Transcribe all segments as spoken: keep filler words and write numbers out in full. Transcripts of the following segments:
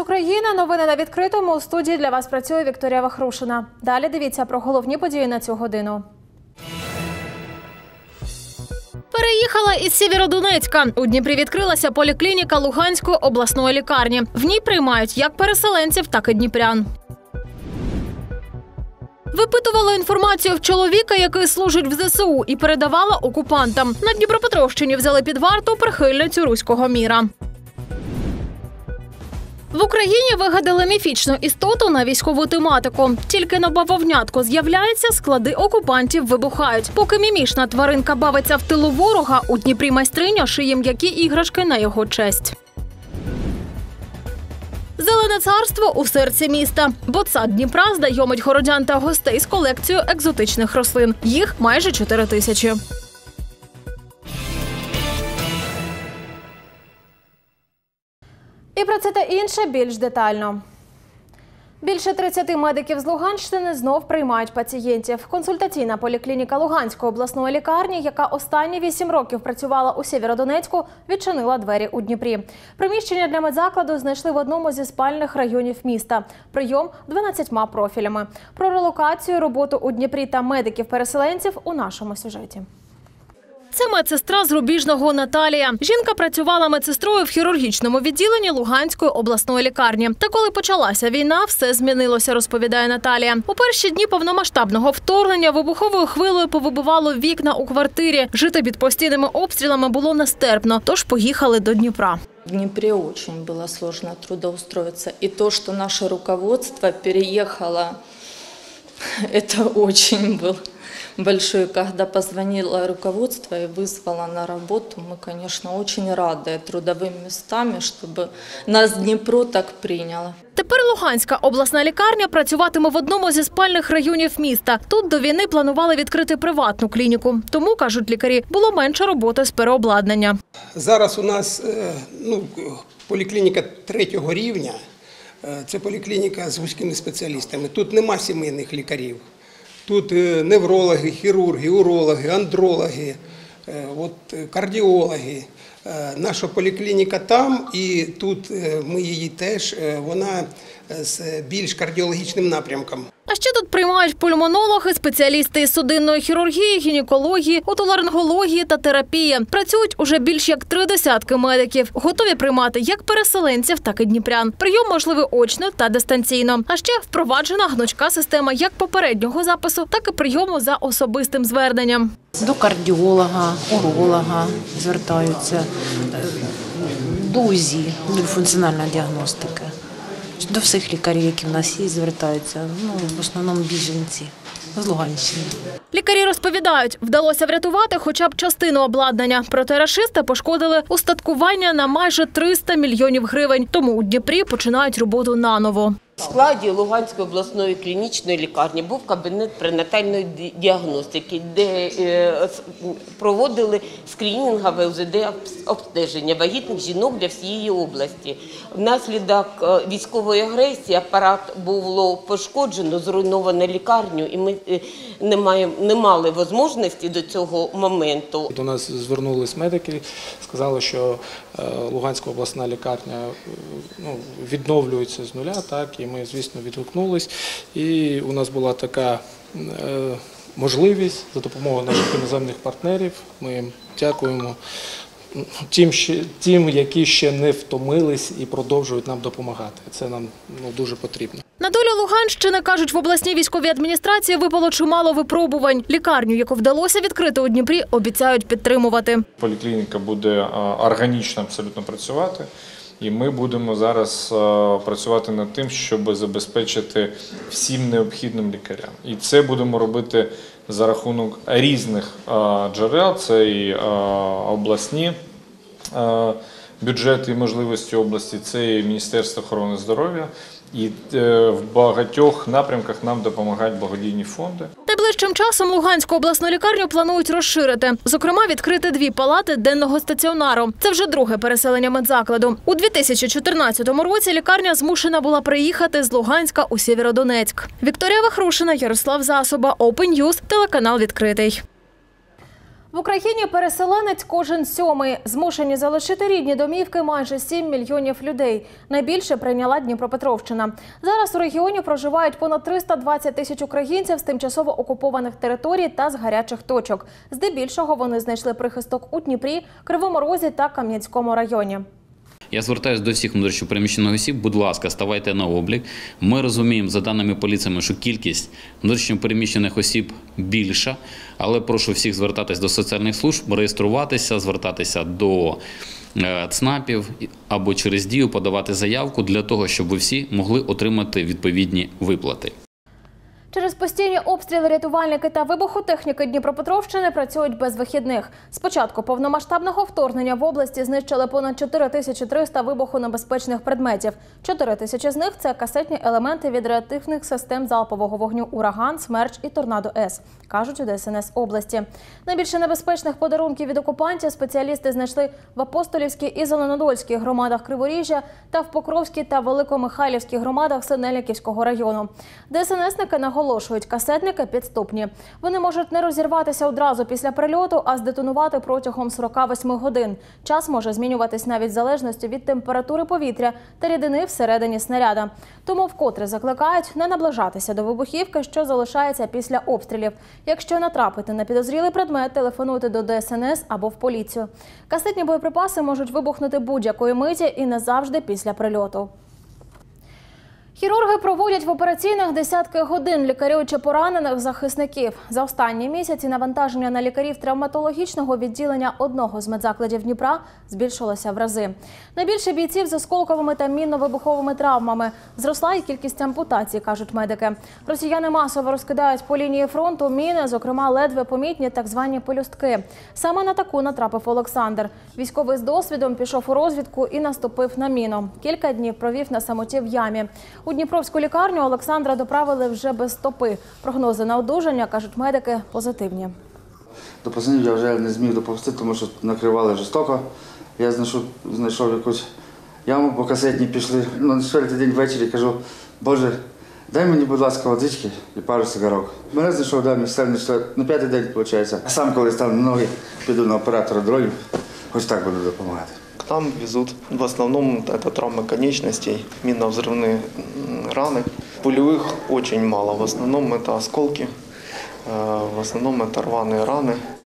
України. Новини на відкритому. У студії для вас працює Вікторія Вахрушина. Далі дивіться про головні події на цю годину. Переїхала із Сєвєродонецька. У Дніпрі відкрилася поліклініка Луганської обласної лікарні. В ній приймають як переселенців, так і дніпрян. Випитувала інформацію в чоловіка, який служить в зе се у, і передавала окупантам. На Дніпропетровщині взяли під варту прихильницю руського міра. В Україні вигадали міфічну істоту на військову тематику. Тільки на бавовнятку з'являється, склади окупантів вибухають. Поки мімішна тваринка бавиться в тилу ворога, у Дніпрі майстриня шиє м'які іграшки на його честь. Зелене царство у серці міста. Ботсад Дніпра знайомить городян та гостей з колекцією екзотичних рослин. Їх майже чотири тисячі. І про це та інше більш детально. Більше тридцяти медиків з Луганщини знов приймають пацієнтів. Консультаційна поліклініка Луганської обласної лікарні, яка останні вісім років працювала у Сєвєродонецьку, відчинила двері у Дніпрі. Приміщення для медзакладу знайшли в одному зі спальних районів міста. Прийом дванадцятьма профілями. Про релокацію, роботу у Дніпрі та медиків-переселенців у нашому сюжеті. Це медсестра з Рубіжного Наталія. Жінка працювала медсестрою в хірургічному відділенні Луганської обласної лікарні. Та коли почалася війна, все змінилося, розповідає Наталія. У перші дні повномасштабного вторгнення вибуховою хвилею повибивало вікна у квартирі. Жити під постійними обстрілами було нестерпно, тож поїхали до Дніпра. В Днепре очень было сложно трудоустроиться. И то, что наше руководство переехало, это очень было большое. Когда позвонило руководство и вызвало на работу, мы, конечно, очень рады трудовыми местами, чтобы нас Дніпро так прийняло. Тепер Луганська обласна лікарня працюватиме в одному зі спальних районів міста. Тут до війни планували відкрити приватну клініку. Тому, кажуть лікарі, було менше роботи з переобладнання. Зараз у нас ну, поліклініка третього рівня. Це поліклініка з вузькими спеціалістами. Тут нема сімейних лікарів. Тут неврологи, хірурги, урологи, андрологи, от, кардіологи. Наша поліклініка там, і тут ми її теж, вона з більш кардіологічним напрямком. А ще тут приймають пульмонологи, спеціалісти із судинної хірургії, гінекології, отоларингології та терапії. Працюють уже більш як три десятки медиків. Готові приймати як переселенців, так і дніпрян. Прийом можливий очно та дистанційно. А ще впроваджена гнучка система як попереднього запису, так і прийому за особистим зверненням. До кардіолога, уролога звертаються, до у зі, до функціональної діагностики. До всіх лікарів, які в нас є, звертаються, ну, в основному біженці з Луганщини. Лікарі розповідають, вдалося врятувати хоча б частину обладнання. Проте рашисти пошкодили устаткування на майже триста мільйонів гривень. Тому у Дніпрі починають роботу наново. В складі Луганської обласної клінічної лікарні був кабінет пренатальної діагностики, де проводили скринінгове у зе де обстеження вагітних жінок для всієї області. Внаслідок військової агресії апарат було пошкоджено, зруйновано лікарню, і ми не, маємо, не мали можливості до цього моменту. До нас звернулись медики, сказали, що Луганська обласна лікарня ну, відновлюється з нуля, так, і ми, звісно, відгукнулись. І у нас була така е, можливість за допомогою наших іноземних партнерів. Ми їм дякуємо тим, тим, які ще не втомились і продовжують нам допомагати. Це нам ну, дуже потрібно. На долю Луганщини, кажуть, в обласній військовій адміністрації випало чимало випробувань. Лікарню, яку вдалося відкрити у Дніпрі, обіцяють підтримувати. Поліклініка буде органічно абсолютно працювати. І ми будемо зараз працювати над тим, щоб забезпечити всім необхідним лікарям. І це будемо робити за рахунок різних джерел, це і обласні бюджети і можливості області, це і Міністерство охорони здоров'я. І в багатьох напрямках нам допомагають благодійні фонди. Найближчим часом Луганську обласну лікарню планують розширити. Зокрема, відкрити дві палати денного стаціонару. Це вже друге переселення медзакладу. У дві тисячі чотирнадцятому році лікарня змушена була приїхати з Луганська у Сєвєродонецьк. Вікторія Вахрушина, Ярослав Засоба, Open News, телеканал «Відкритий». В Україні переселенець кожен сьомий. Змушені залишити рідні домівки майже сім мільйонів людей. Найбільше прийняла Дніпропетровщина. Зараз у регіоні проживають понад триста двадцять тисяч українців з тимчасово окупованих територій та з гарячих точок. Здебільшого вони знайшли прихисток у Дніпрі, Кривому Розі та Кам'янському районі. Я звертаюся до всіх внутрішньо переміщених осіб, будь ласка, ставайте на облік. Ми розуміємо, за даними поліції, що кількість внутрішньо переміщених осіб більша, але прошу всіх звертатись до соціальних служб, реєструватися, звертатися до ЦНАПів або через Дію подавати заявку для того, щоб ви всі могли отримати відповідні виплати. Через постійні обстріли рятувальники та вибухотехніки Дніпропетровщини працюють без вихідних. З початку повномасштабного вторгнення в області знищили понад чотири тисячі триста вибухонебезпечних предметів. чотири тисячі з них – це касетні елементи від реактивних систем залпового вогню «Ураган», «Смерч» і «Торнадо-С», кажуть у ДСНС області. Найбільше небезпечних подарунків від окупантів спеціалісти знайшли в Апостолівській і Зеленодольській громадах Криворіжжя та в Покровській та Великомихайлівській громадах Синельниківського району. ДСНСники наголошують, касетники підступні. Вони можуть не розірватися одразу після прильоту, а здетонувати протягом сорока восьми годин. Час може змінюватись навіть в залежності від температури повітря та рідини всередині снаряда. Тому вкотре закликають не наближатися до вибухівки, що залишається після обстрілів. Якщо натрапити на підозрілий предмет, телефонуйте до ДСНС або в поліцію. Касетні боєприпаси можуть вибухнути будь-якої миті і не завжди після прильоту. Хірурги проводять в операційних десятки годин, лікарюючи поранених захисників. За останні місяці навантаження на лікарів травматологічного відділення одного з медзакладів Дніпра збільшилося в рази. Найбільше бійців з осколковими та мінно-вибуховими травмами. Зросла і кількість ампутацій, кажуть медики. Росіяни масово розкидають по лінії фронту міни, зокрема ледве помітні так звані пелюстки. Саме на таку натрапив Олександр. Військовий з досвідом пішов у розвідку і наступив на міну. Кілька днів провів на самоті в ямі. У Дніпровську лікарню Олександра доправили вже без стопи. Прогнози на одужання, кажуть медики, позитивні. До пацанів я вже не зміг допустити, тому що накривали жорстоко. Я знайшов, знайшов якусь яму, по касетні пішли. Ну, на четвертий день ввечері кажу, Боже, дай мені, будь ласка, водички і пару сигарок. Мене знайшов, дай мені на п'ятий день, виходить. А сам, коли стану на ноги, піду на оператора дронів, хоч так буду допомагати. К нам везут в основном это травмы конечностей, минно-взрывные раны. Пулевых очень мало, в основном это осколки, в основном это рваные раны.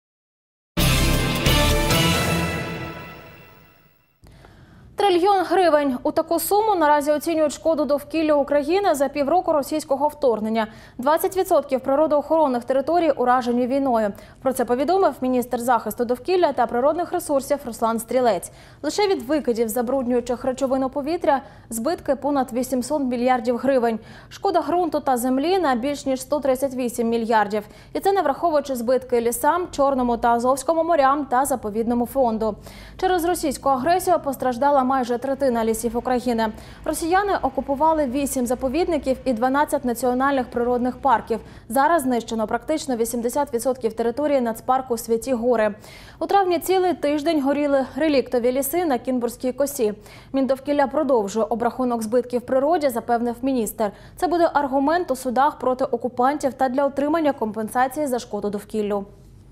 Трильйон гривень. У таку суму наразі оцінюють шкоду довкіллю України за півроку російського вторгнення. двадцять відсотків природоохоронних територій уражені війною. Про це повідомив міністр захисту довкілля та природних ресурсів Руслан Стрілець. Лише від викидів забруднюючих речовин у повітря збитки понад вісімсот мільярдів гривень. Шкода ґрунту та землі на більш ніж сто тридцять вісім мільярдів. І це не враховуючи збитки лісам, Чорному та Азовському морям та заповідному фонду. Через російську агресію постраждала майже третина лісів України. Росіяни окупували вісім заповідників і дванадцять національних природних парків. Зараз знищено практично вісімдесят відсотків території нацпарку Святі Гори. У травні цілий тиждень горіли реліктові ліси на Кінбурзькій косі. Міндовкілля продовжує обрахунок збитків природі, запевнив міністр. Це буде аргумент у судах проти окупантів та для отримання компенсації за шкоду довкіллю.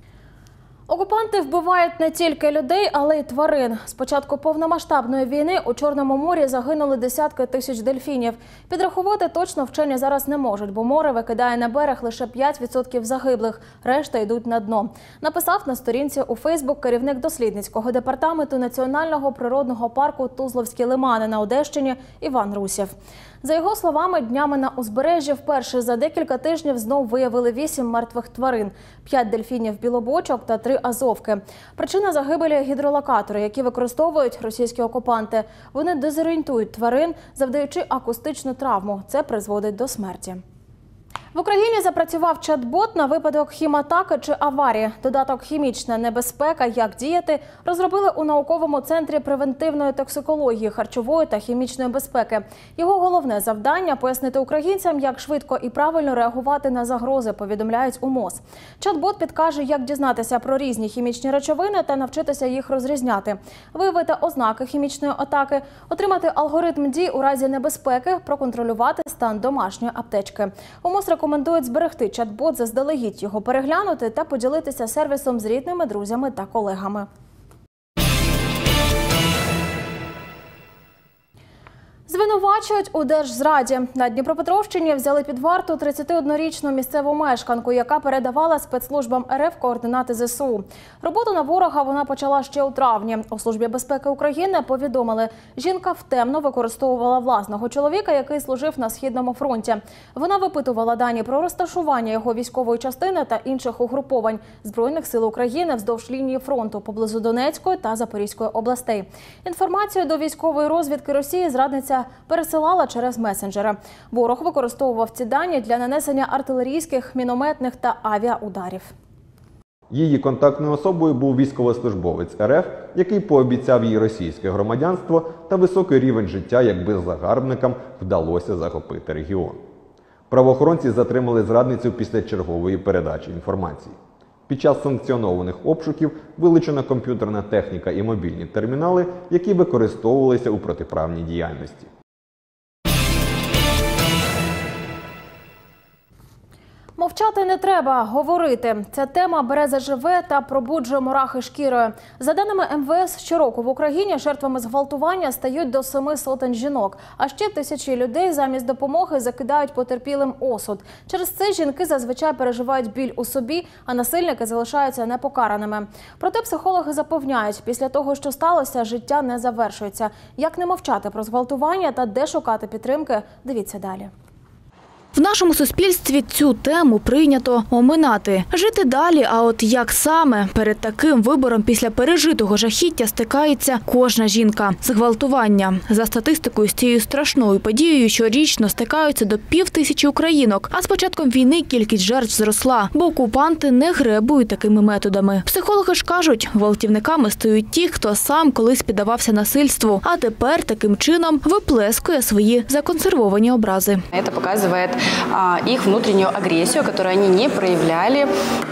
Окупанти вбивають не тільки людей, але й тварин. З початку повномасштабної війни у Чорному морі загинули десятки тисяч дельфінів. Підрахувати точно вчені зараз не можуть, бо море викидає на берег лише п'ять відсотків загиблих, решта йдуть на дно. Написав на сторінці у Фейсбук керівник дослідницького департаменту Національного природного парку Тузловські лимани на Одещині Іван Русєв. За його словами, днями на узбережжі вперше за декілька тижнів знов виявили вісім мертвих тварин, п'ять дельфінів-білобочок та три азовки. Причина загибелі – гідролокатори, які використовують російські окупанти. Вони дезорієнтують тварин, завдаючи акустичну травму. Це призводить до смерті. В Україні запрацював чат-бот на випадок хіматаки чи аварії. Додаток «Хімічна небезпека. Як діяти» розробили у науковому центрі превентивної токсикології, харчової та хімічної безпеки. Його головне завдання – пояснити українцям, як швидко і правильно реагувати на загрози, повідомляють у МОЗ. Чат-бот підкаже, як дізнатися про різні хімічні речовини та навчитися їх розрізняти, виявити ознаки хімічної атаки, отримати алгоритм дій у разі небезпеки, проконтролювати стан домашньої аптечки. У МОЗ рекомендують зберегти чат-бот, заздалегідь його переглянути та поділитися сервісом з рідними, друзями та колегами. Звинувачують у держзраді. На Дніпропетровщині взяли під варту тридцятиоднорічну місцеву мешканку, яка передавала спецслужбам ер еф координати зе се у. Роботу на ворога вона почала ще у травні. У Службі безпеки України повідомили, жінка втемно використовувала власного чоловіка, який служив на Східному фронті. Вона випитувала дані про розташування його військової частини та інших угруповань Збройних сил України вздовж лінії фронту поблизу Донецької та Запорізької областей. Інформацію до військової розвідки Росії зрадниця пересилала через месенджери. Ворог використовував ці дані для нанесення артилерійських, мінометних та авіаударів. Її контактною особою був військовослужбовець ер еф, який пообіцяв їй російське громадянство та високий рівень життя, якби загарбникам вдалося захопити регіон. Правоохоронці затримали зрадницю після чергової передачі інформації. Під час санкціонованих обшуків вилучена комп'ютерна техніка і мобільні термінали, які використовувалися у протиправній діяльності. Мовчати не треба, говорити. Ця тема бере заживе та пробуджує мурахи шкірою. За даними ем ве ес, щороку в Україні жертвами зґвалтування стають до семи сотень жінок. А ще тисячі людей замість допомоги закидають потерпілим осуд. Через це жінки зазвичай переживають біль у собі, а насильники залишаються непокараними. Проте психологи запевняють, після того, що сталося, життя не завершується. Як не мовчати про зґвалтування та де шукати підтримки – дивіться далі. В нашому суспільстві цю тему прийнято оминати. Жити далі, а от як саме? Перед таким вибором після пережитого жахіття стикається кожна жінка. Зґвалтування. За статистикою, з цією страшною подією щорічно стикаються до пів тисячі українок. А з початком війни кількість жертв зросла, бо окупанти не гребують такими методами. Психологи ж кажуть, гвалтівниками стають ті, хто сам колись піддавався насильству, а тепер таким чином виплескує свої законсервовані образи. Це показує их внутреннюю агрессию, которую они не проявляли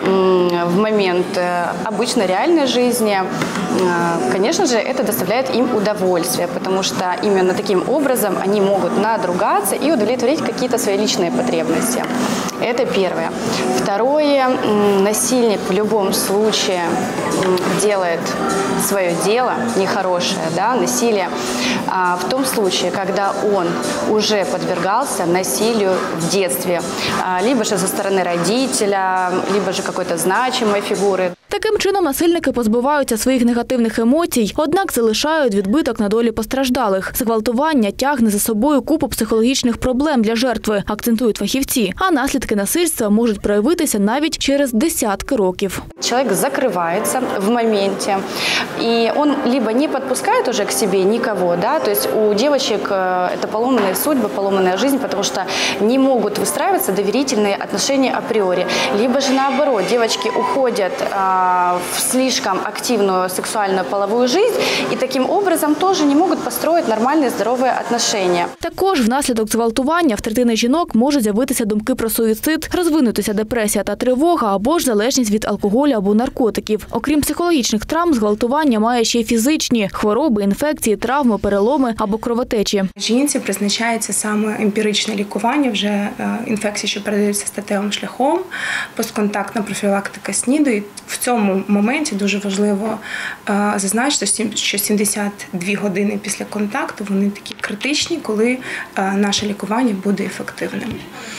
в момент обычной реальной жизни. Конечно же, это доставляет им удовольствие, потому что именно таким образом они могут надругаться и удовлетворить какие-то свои личные потребности. Это первое. Второе, насильник в любом случае делает свое дело нехорошее, да, насилие, в том случае, когда он уже подвергался насилию в детстве, либо же со стороны родителя, либо же какой-то значимой фигуры. Таким чином насильники позбуваються своїх негативних емоцій, однак залишають відбиток на долі постраждалих. Зґвалтування тягне за собою купу психологічних проблем для жертви, акцентують фахівці. А наслідки насильства можуть проявитися навіть через десятки років. Человек закрывается в моменте, и он либо не подпускает уже к себе никого, да, то есть у девочек это поломанная судьба, поломанная жизнь, потому что не могут выстраиваться доверительные отношения априори. Либо же наоборот, девочки уходят в слишком активную сексуальную половую жизнь и таким образом тоже не могут построить нормальные здоровые отношения. Також внаслідок зґвалтування в третини жінок можуть з'явитися думки про суїцид, розвинутися депресія та тривога або ж залежність від алкоголю або наркотиків. Окрім психологічних травм, зґвалтування має ще й фізичні – хвороби, інфекції, травми, переломи або кровотечі. Жінці призначається саме емпіричне лікування вже інфекцій, що передаються статевим шляхом, постконтактна профілактика СНІДу. І в цьому моменті дуже важливо зазначити, що сімдесят дві години після контакту вони такі критичні, коли наше лікування буде ефективним.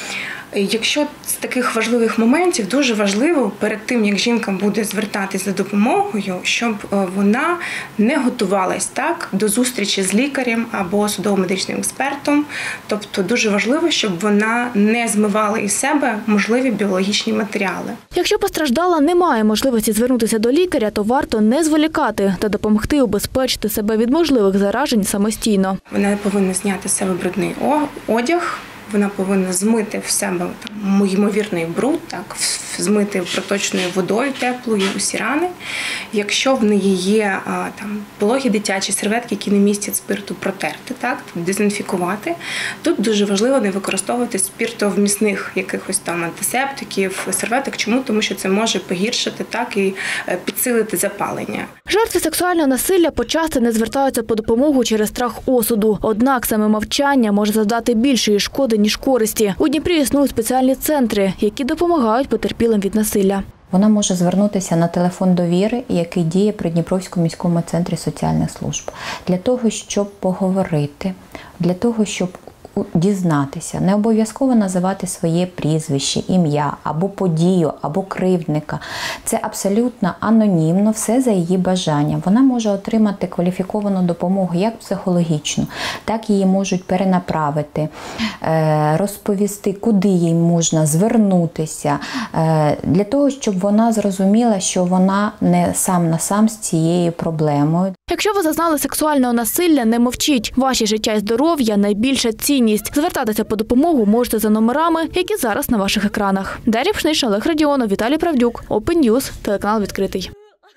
Якщо з таких важливих моментів дуже важливо перед тим, як жінка буде звертатись за допомогою, щоб вона не готувалась так до зустрічі з лікарем або судово-медичним експертом. Тобто дуже важливо, щоб вона не змивала із себе можливі біологічні матеріали. Якщо постраждала не має можливості звернутися до лікаря, то варто не зволікати та допомогти убезпечити себе від можливих заражень самостійно. Вона повинна зняти з себе брудний одяг. Вона повинна змити в себе там, ймовірний бруд, так, змити проточною водою теплою усі рани. Якщо в неї є там, пологі дитячі серветки, які не містять спирту, протерти, так, дезінфікувати. Тут дуже важливо не використовувати спиртовмісних якихось там антисептиків, серветок. Чому? Тому що це може погіршити так, і підсилити запалення. Жертви сексуального насилля почасти не звертаються по допомогу через страх осуду. Однак саме мовчання може завдати більшої шкоди, ніж користі. У Дніпрі існують спеціальні центри, які допомагають потерпілим від насилля. Вона може звернутися на телефон довіри, який діє при Дніпровському міському центрі соціальних служб, для того, щоб поговорити, для того, щоб дізнатися. Не обов'язково називати своє прізвище, ім'я, або подію, або кривдника. Це абсолютно анонімно, все за її бажанням. Вона може отримати кваліфіковану допомогу як психологічну, так її можуть перенаправити, розповісти, куди їй можна звернутися, для того, щоб вона зрозуміла, що вона не сам на сам з цією проблемою. Якщо ви зазнали сексуального насилля, не мовчіть. Ваші життя і здоров'я – найбільша цінність. Звертатися по допомогу можете за номерами, які зараз на ваших екранах. Дар'я Пшниш, Олег Радіонов, Віталій Правдюк. Open News, телеканал відкритий.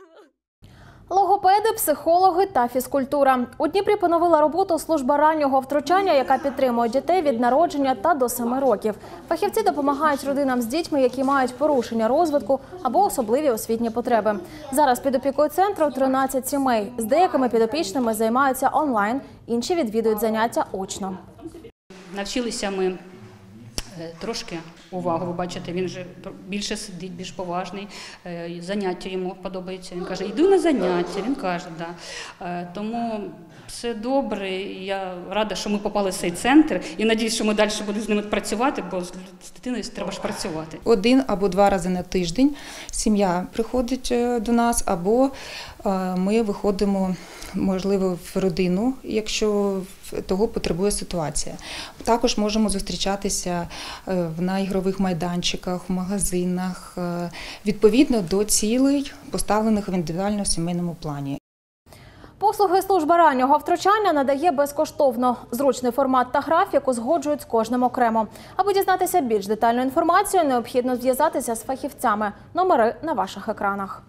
Логопеди, психологи та фізкультура. У Дніпрі поновила роботу служба раннього втручання, яка підтримує дітей від народження та до семи років. Фахівці допомагають родинам з дітьми, які мають порушення розвитку або особливі освітні потреби. Зараз під опікою центру тринадцять сімей. З деякими підопічними займаються онлайн, інші відвідують заняття очно. Навчилися ми трошки увагу, ви бачите, він вже більше сидить, більш поважний, заняття йому подобається. Він каже, йду на заняття, він каже, да. Тому все добре, я рада, що ми попали в цей центр і надіюсь, що ми далі будемо з ними працювати, бо з дитиною треба ж працювати. Один або два рази на тиждень сім'я приходить до нас, або ми виходимо, можливо, в родину, якщо того потребує ситуація. Також можемо зустрічатися на ігрових майданчиках, в магазинах, відповідно до цілей, поставлених в індивідуальному сімейному плані. Послуги служби раннього втручання надає безкоштовно. Зручний формат та графік узгоджують з кожним окремо. Аби дізнатися більш детальну інформацію, необхідно зв'язатися з фахівцями. Номери на ваших екранах.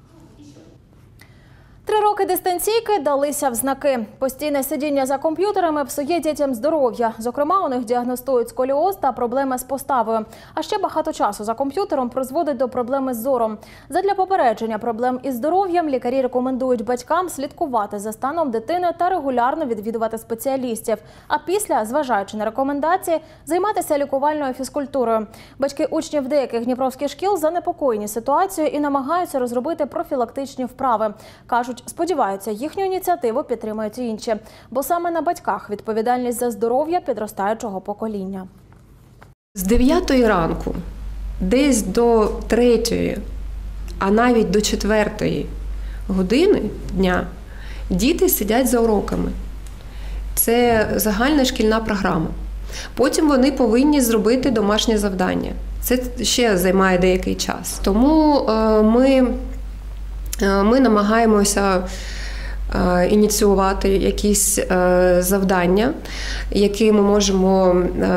Три роки дистанційки далися в знаки. Постійне сидіння за комп'ютерами псує дітям здоров'я. Зокрема, у них діагностують сколіоз та проблеми з поставою. А ще багато часу за комп'ютером призводить до проблеми з зором. Задля попередження проблем із здоров'ям лікарі рекомендують батькам слідкувати за станом дитини та регулярно відвідувати спеціалістів. А після, зважаючи на рекомендації, займатися лікувальною фізкультурою. Батьки учнів деяких дніпровських шкіл занепокоєні ситуацією і намагаються розробити профілактичні вправи. Кажуть, сподіваються, їхню ініціативу підтримують і інші. Бо саме на батьках відповідальність за здоров'я підростаючого покоління. З дев'ятої ранку, десь до третьої, а навіть до четвертої години дня діти сидять за уроками. Це загальна шкільна програма. Потім вони повинні зробити домашнє завдання. Це ще займає деякий час. Тому ми... Ми намагаємося ініціювати якісь завдання, які ми можемо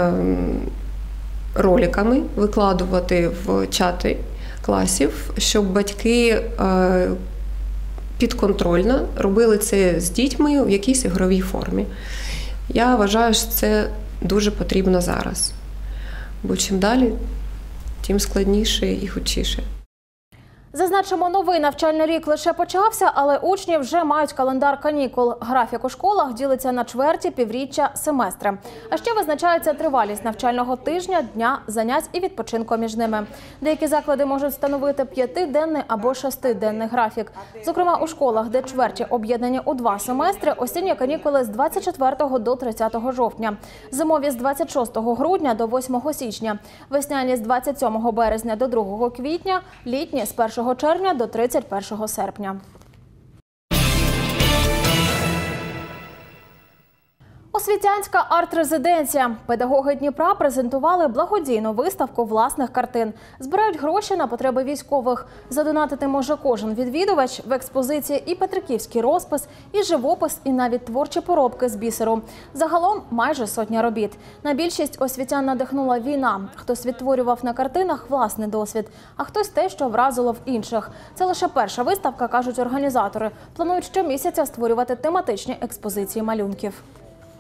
роликами викладувати в чати класів, щоб батьки підконтрольно робили це з дітьми в якійсь ігровій формі. Я вважаю, що це дуже потрібно зараз, бо чим далі, тим складніше і хутчіше. Зазначимо, новий навчальний рік лише почався, але учні вже мають календар канікул. Графік у школах ділиться на чверті, півріччя, семестри. А ще визначається тривалість навчального тижня, дня, занять і відпочинку між ними. Деякі заклади можуть встановити п'ятиденний або шестиденний графік. Зокрема, у школах, де чверті об'єднані у два семестри, осінні канікули з двадцять четвертого до тридцятого жовтня, зимові з двадцять шостого грудня до восьмого січня, весняні з двадцять сьомого березня до другого квітня, літні з першого червня до тридцять першого серпня. Освітянська арт-резиденція. Педагоги Дніпра презентували благодійну виставку власних картин. Збирають гроші на потреби військових. Задонатити може кожен відвідувач. В експозиції і петриківський розпис, і живопис, і навіть творчі поробки з бісеру. Загалом майже сотня робіт. На більшість освітян надихнула війна. Хтось відтворював на картинах власний досвід, а хтось те, що вразило в інших. Це лише перша виставка, кажуть організатори. Планують щомісяця створювати тематичні експозиції малюнків.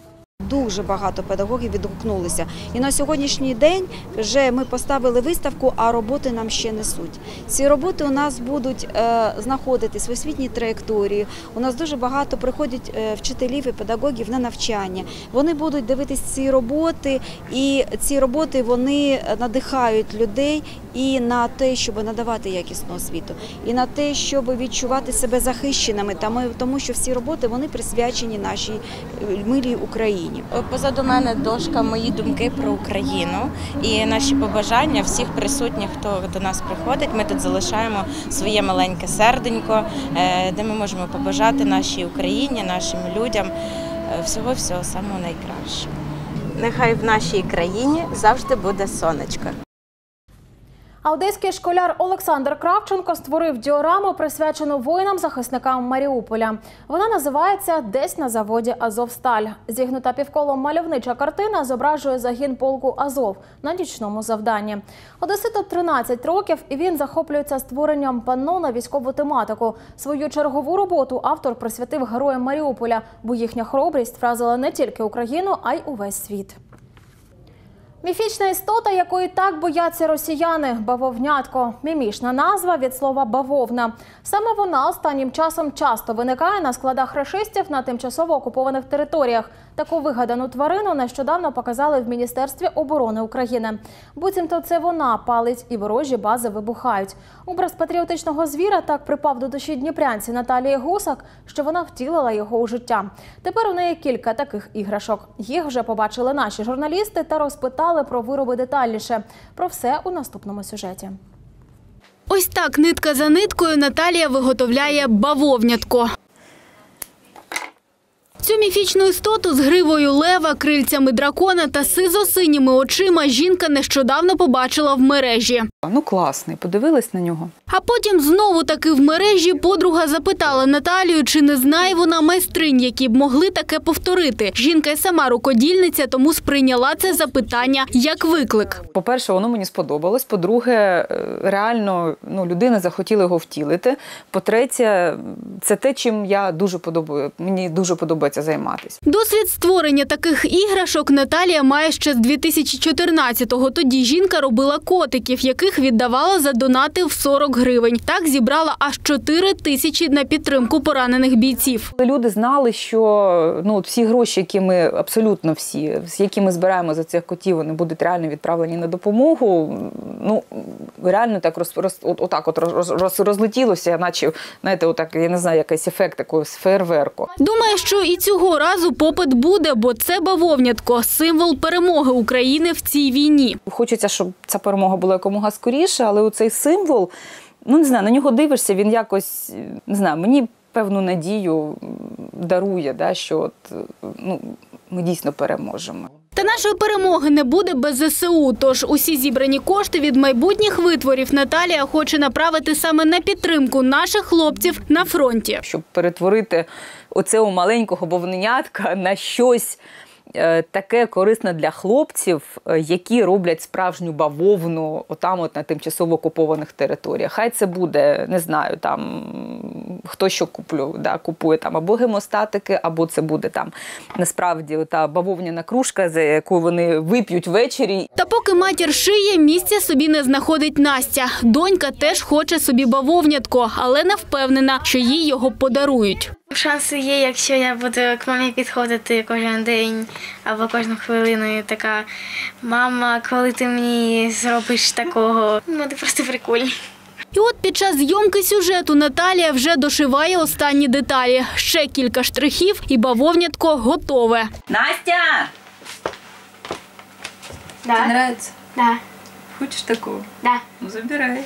Дуже багато педагогів відгукнулися. І на сьогоднішній день вже ми поставили виставку, а роботи нам ще несуть. Ці роботи у нас будуть е, знаходитись в освітній траєкторії. У нас дуже багато приходять е, вчителів і педагогів на навчання. Вони будуть дивитись ці роботи, і ці роботи вони надихають людей і на те, щоб надавати якісну освіту, і на те, щоб відчувати себе захищеними, тому що всі роботи вони присвячені нашій милій Україні. Позаду мене дошка «Мої думки про Україну» і наші побажання всіх присутніх, хто до нас приходить. Ми тут залишаємо своє маленьке серденько, де ми можемо побажати нашій Україні, нашим людям всього-всього самого найкращого. Нехай в нашій країні завжди буде сонечко. А одеський школяр Олександр Кравченко створив діораму, присвячену воїнам-захисникам Маріуполя. Вона називається «Десь на заводі Азовсталь». Зігнута півколом мальовнича картина зображує загін полку Азов на нічному завданні. Одеситу тринадцять років, і він захоплюється створенням панно на військову тематику. Свою чергову роботу автор присвятив героям Маріуполя, бо їхня хоробрість вразила не тільки Україну, а й увесь світ. Міфічна істота, якої так бояться росіяни – бавовнятко. Мімішна назва від слова «бавовна». Саме вона останнім часом часто виникає на складах рашистів на тимчасово окупованих територіях. Таку вигадану тварину нещодавно показали в Міністерстві оборони України. Буцімто це вона палить і ворожі бази вибухають. Образ патріотичного звіра так припав до душі дніпрянці Наталії Гусак, що вона втілила його у життя. Тепер у неї кілька таких іграшок. Їх вже побачили наші журналісти та розпитали про вироби детальніше. Про все у наступному сюжеті. Ось так нитка за ниткою Наталія виготовляє бавовнятко. Цю міфічну істоту з гривою лева, крильцями дракона та сизо-синіми очима жінка нещодавно побачила в мережі. Ну класний, подивилась на нього. А потім знову таки в мережі подруга запитала Наталію, чи не знає вона майстринь, які б могли таке повторити. Жінка й сама рукодільниця, тому сприйняла це запитання як виклик. По-перше, воно мені сподобалось. По-друге, реально ну, людина захотіла його втілити. По-третє, це те, чим я дуже подобаю. Мені дуже подобається займатися. Досвід створення таких іграшок Наталія має ще з дві тисячі чотирнадцятого. Тоді жінка робила котиків, яких віддавала за донати в сорок гривень. Так зібрала аж чотири тисячі на підтримку поранених бійців. Люди знали, що ну, всі гроші, які ми, абсолютно всі, які ми збираємо за цих котів, вони будуть реально відправлені на допомогу. Ну, реально так роз, роз, отак от роз, роз, розлетілося, наче, знаєте, отак, я не знаю, якийсь ефект такого фейерверку. Думаю, що і цього разу попит буде, бо це бавовнятко – символ перемоги України в цій війні. Хочеться, щоб ця перемога була якомога скоріше, але оцей символ, ну не знаю, на нього дивишся, він якось, не знаю, мені певну надію дарує, да, що от, ну, ми дійсно переможемо. Та нашої перемоги не буде без зе се у, тож усі зібрані кошти від майбутніх витворів Наталія хоче направити саме на підтримку наших хлопців на фронті. Щоб перетворити оцього маленького бавовнятка на щось таке корисне для хлопців, які роблять справжню бавовну отам от на тимчасово окупованих територіях. Хай це буде, не знаю, там хто що куплю, да, купує там або гемостатики, або це буде там насправді та бавовняна кружка, за яку вони вип'ють ввечері. Та поки матір шиє, місця собі не знаходить Настя. Донька теж хоче собі бавовнятко, але не впевнена, що їй його подарують. Шанси є, якщо я буду к мамі підходити кожен день або кожну хвилину і така: мама, коли ти мені зробиш такого? Ну, ти просто прикольний. І от під час зйомки сюжету Наталія вже дошиває останні деталі. Ще кілька штрихів і бавовнятко готове. Настя! Да. Тобі подобається? Да. Хочеш такого? Да. Ну, забирай.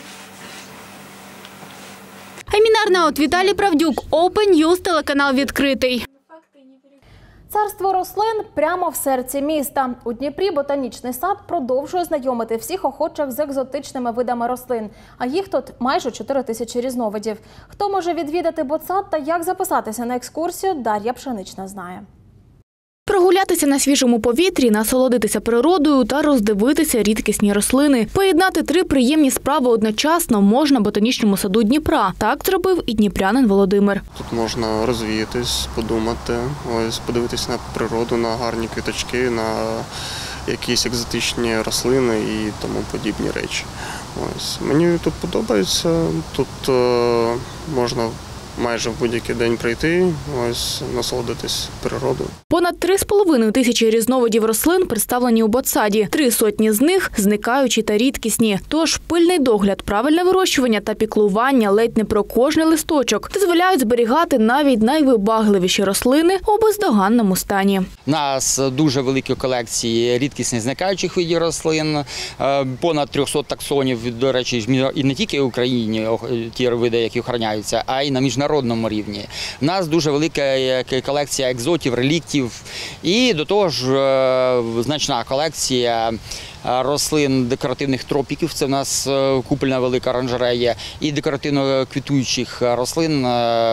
Амінар Наут, Віталій Правдюк, Open News, телеканал «Відкритий». Царство рослин прямо в серці міста. У Дніпрі ботанічний сад продовжує знайомити всіх охочих з екзотичними видами рослин. А їх тут майже чотири тисячі різновидів. Хто може відвідати ботсад та як записатися на екскурсію, Дар'я Пшенична знає. Прогулятися на свіжому повітрі, насолодитися природою та роздивитися рідкісні рослини. Поєднати три приємні справи одночасно можна в ботанічному саду Дніпра. Так зробив і дніпрянин Володимир. Тут можна розвіятись, подумати, ось подивитись на природу, на гарні квіточки, на якісь екзотичні рослини і тому подібні речі. Ось мені тут подобається. Тут е, можна майже в будь-який день прийти, ось насолодитись природою. Понад три з половиною тисячі різновидів рослин представлені у ботсаді. Три сотні з них зникаючі та рідкісні. Тож пильний догляд, правильне вирощування та піклування ледь не про кожний листочок дозволяють зберігати навіть найвибагливіші рослини у бездоганному стані. У нас дуже великі колекції рідкісних зникаючих видів рослин, понад триста таксонів, до речі, і не тільки в Україні ті види, які охороняються, а й на міжнародному рівні. У нас дуже велика колекція екзотів, реліктів і до того ж значна колекція рослин декоративних тропіків. Це в нас купольна велика оранжерея. І декоративно-квітуючих рослин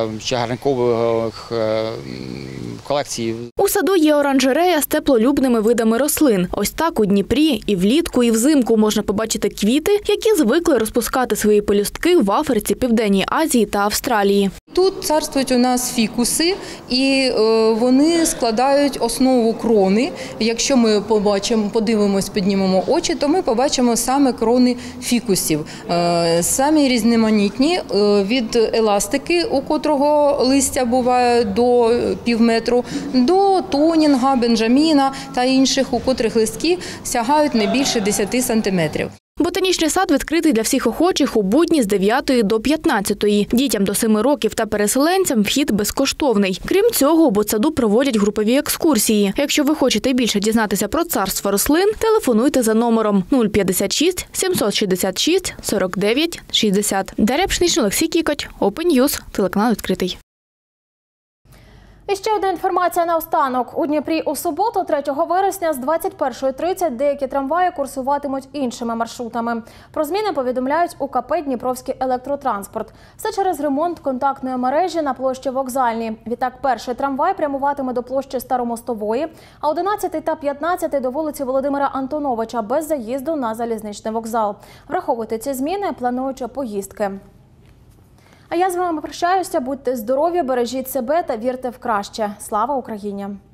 чагарникових колекцій. У саду є оранжерея з теплолюбними видами рослин. Ось так у Дніпрі і влітку, і взимку можна побачити квіти, які звикли розпускати свої пелюстки в Африці, Південній Азії та Австралії. Тут царствують у нас фікуси, і вони складають основу крони. Якщо ми побачимо, подивимось, піднімемо очі, то ми побачимо саме крони фікусів. Самі різноманітні, від еластики, у котрого листя буває до півметру, до тонінга, бенджаміна та інших, у котрих листки сягають не більше десяти сантиметрів. Ботанічний сад відкритий для всіх охочих у будні з дев'ятої до п'ятнадцятої. Дітям до семи років та переселенцям вхід безкоштовний. Крім цього, у ботсаду проводять групові екскурсії. Якщо ви хочете більше дізнатися про царство рослин, телефонуйте за номером нуль п'ятдесят шість сімсот шістдесят шість сорок дев'ять шістдесят. Дар'я Пшенична, Олексій Кікоть, Open News, телеканал відкритий. І ще одна інформація наостанок. У Дніпрі у суботу, третього вересня, з двадцять першої тридцять деякі трамваї курсуватимуть іншими маршрутами. Про зміни повідомляють у КП «Дніпровський електротранспорт». Все через ремонт контактної мережі на площі Вокзальній. Відтак, перший трамвай прямуватиме до площі Старомостової, а одинадцятий та п'ятнадцятий до вулиці Володимира Антоновича без заїзду на залізничний вокзал. Враховуйте ці зміни, плануючи поїздки. А я з вами прощаюся. Будьте здорові, бережіть себе та вірте в краще. Слава Україні!